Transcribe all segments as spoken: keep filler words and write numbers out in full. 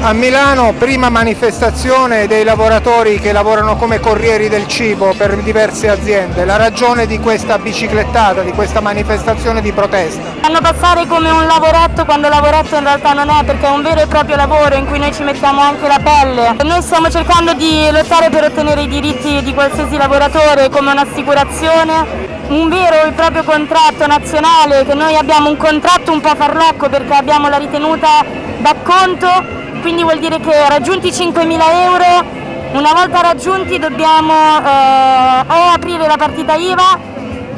A Milano, prima manifestazione dei lavoratori che lavorano come corrieri del cibo per diverse aziende. La ragione di questa biciclettata, di questa manifestazione di protesta? Fanno passare come un lavoretto quando lavoretto in realtà non è, perché è un vero e proprio lavoro in cui noi ci mettiamo anche la pelle. Noi stiamo cercando di lottare per ottenere i diritti di qualsiasi lavoratore, come un'assicurazione, un vero e proprio contratto nazionale, che noi abbiamo un contratto un po' farlocco perché abbiamo la ritenuta d'acconto. Quindi vuol dire che raggiunti cinquemila euro, una volta raggiunti dobbiamo eh, o aprire la partita I V A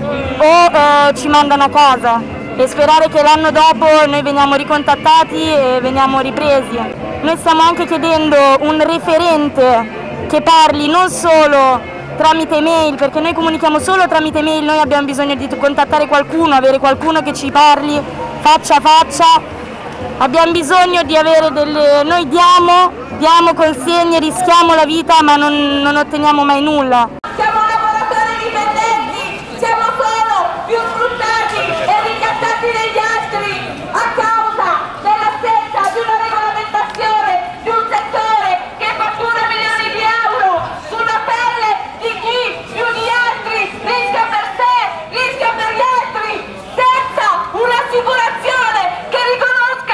o eh, ci mandano a casa e sperare che l'anno dopo noi veniamo ricontattati e veniamo ripresi. Noi stiamo anche chiedendo un referente che parli non solo tramite mail, perché noi comunichiamo solo tramite mail, noi abbiamo bisogno di contattare qualcuno, avere qualcuno che ci parli faccia a faccia. Abbiamo bisogno di avere delle... noi diamo, diamo consegne, rischiamo la vita ma non, non otteniamo mai nulla. Siamo lavoratori dipendenti, siamo solo più sfruttati e ricattati degli altri a causa dell'assenza di una regolamentazione di un settore che fattura milioni di euro sulla pelle di chi più di altri rischia per sé, rischia per gli altri, senza un'assicurazione che riconosca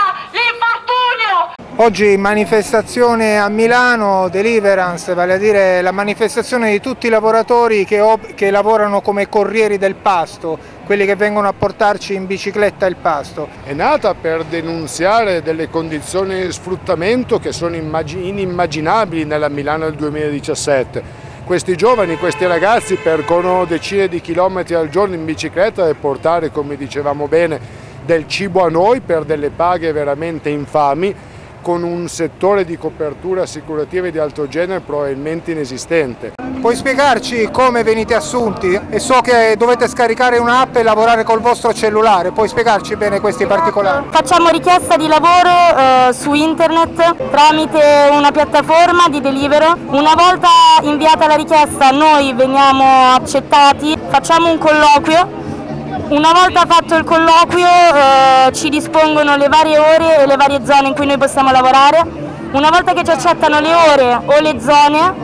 l'infortunio. Oggi manifestazione a Milano, Deliverance, vale a dire la manifestazione di tutti i lavoratori che, che lavorano come corrieri del pasto, quelli che vengono a portarci in bicicletta il pasto. È nata per denunziare delle condizioni di sfruttamento che sono inimmaginabili nella Milano del duemiladiciassette. Questi giovani, questi ragazzi percorrono decine di chilometri al giorno in bicicletta per portare, come dicevamo bene, del cibo a noi per delle paghe veramente infami, con un settore di copertura assicurativa di altro genere probabilmente inesistente. Puoi spiegarci come venite assunti? E so che dovete scaricare un'app e lavorare col vostro cellulare, puoi spiegarci bene questi particolari? Facciamo richiesta di lavoro eh, su internet tramite una piattaforma di Deliveroo. Una volta inviata la richiesta noi veniamo accettati, facciamo un colloquio. Una volta fatto il colloquio eh, ci dispongono le varie ore e le varie zone in cui noi possiamo lavorare. Una volta che ci accettano le ore o le zone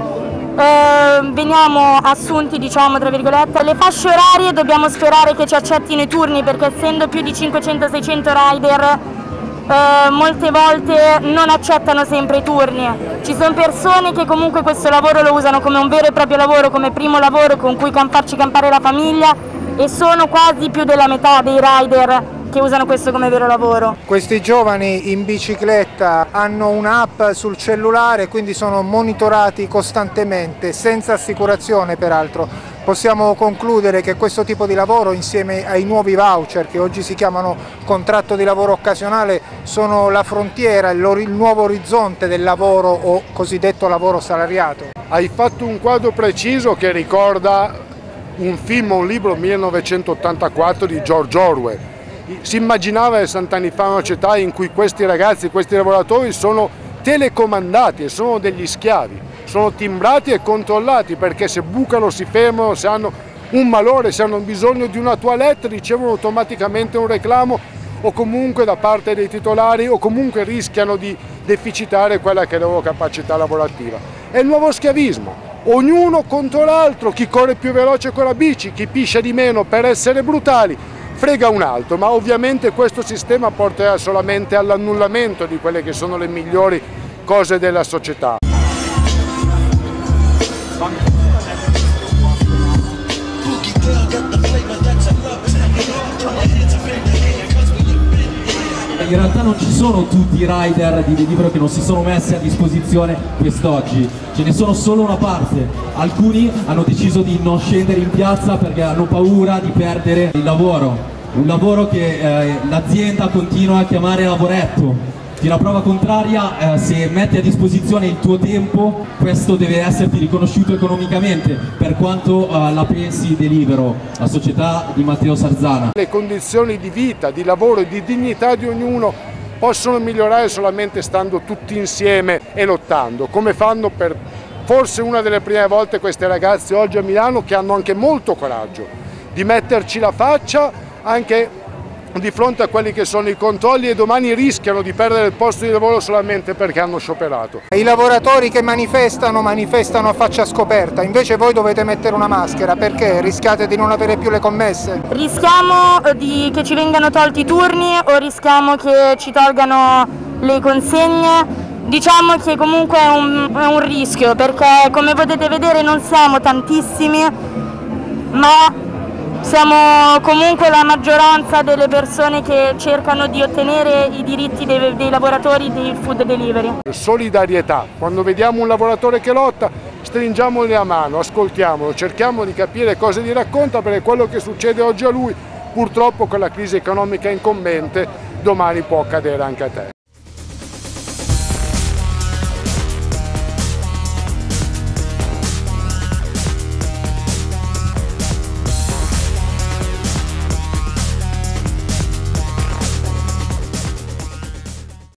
eh, veniamo assunti, diciamo tra virgolette. Le fasce orarie dobbiamo sperare che ci accettino i turni, perché essendo più di cinquecento seicento rider eh, molte volte non accettano sempre i turni. Ci sono persone che comunque questo lavoro lo usano come un vero e proprio lavoro, come primo lavoro con cui farci campare la famiglia, e sono quasi più della metà dei rider che usano questo come vero lavoro. Questi giovani in bicicletta hanno un'app sul cellulare, quindi sono monitorati costantemente, senza assicurazione peraltro. Possiamo concludere che questo tipo di lavoro, insieme ai nuovi voucher che oggi si chiamano contratto di lavoro occasionale, sono la frontiera, il nuovo orizzonte del lavoro o cosiddetto lavoro salariato. Hai fatto un quadro preciso che ricorda un film o un libro millenovecentottantaquattro di George Orwell. Si immaginava sessant'anni fa una società in cui questi ragazzi, questi lavoratori sono telecomandati e sono degli schiavi, sono timbrati e controllati, perché se bucano, si fermano, se hanno un malore, se hanno bisogno di una toilette ricevono automaticamente un reclamo o comunque da parte dei titolari, o comunque rischiano di deficitare quella che è la loro capacità lavorativa. È il nuovo schiavismo. Ognuno contro l'altro, chi corre più veloce con la bici, chi piscia di meno per essere brutali, frega un altro, ma ovviamente questo sistema porterà solamente all'annullamento di quelle che sono le migliori cose della società. In realtà non ci sono tutti i rider di Deliveroo che non si sono messi a disposizione quest'oggi, ce ne sono solo una parte. Alcuni hanno deciso di non scendere in piazza perché hanno paura di perdere il lavoro, un lavoro che eh, l'azienda continua a chiamare lavoretto. Fino a prova contraria, eh, se metti a disposizione il tuo tempo, questo deve esserti riconosciuto economicamente, per quanto eh, la pensi Deliveroo, la società di Matteo Sarzana. Le condizioni di vita, di lavoro e di dignità di ognuno possono migliorare solamente stando tutti insieme e lottando, come fanno per forse una delle prime volte questi ragazzi oggi a Milano, che hanno anche molto coraggio di metterci la faccia anche di fronte a quelli che sono i controlli e domani rischiano di perdere il posto di lavoro solamente perché hanno scioperato. I lavoratori che manifestano, manifestano a faccia scoperta, invece voi dovete mettere una maschera, perché rischiate di non avere più le commesse? Rischiamo di, che ci vengano tolti i turni o rischiamo che ci tolgano le consegne. Diciamo che comunque è un, è un rischio, perché come potete vedere non siamo tantissimi, ma siamo comunque la maggioranza delle persone che cercano di ottenere i diritti dei, dei lavoratori del food delivery. Solidarietà, quando vediamo un lavoratore che lotta, stringiamogli la mano, ascoltiamolo, cerchiamo di capire cosa gli racconta, perché quello che succede oggi a lui, purtroppo con la crisi economica incombente, domani può accadere anche a te.